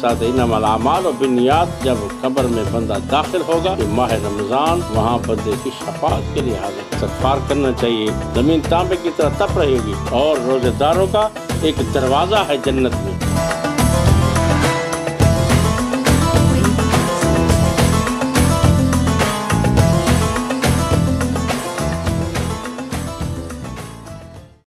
साथ इन्नमल आमाल और बिन्नियात, जब कब्र में बंदा दाखिल होगा कि माह रमजान वहाँ बंदे की शफाअत के लिए हाजिर। इस्तग़फ़ार करना चाहिए, जमीन तांबे की तरह तप रहेगी और रोजेदारों का एक दरवाजा है जन्नत में।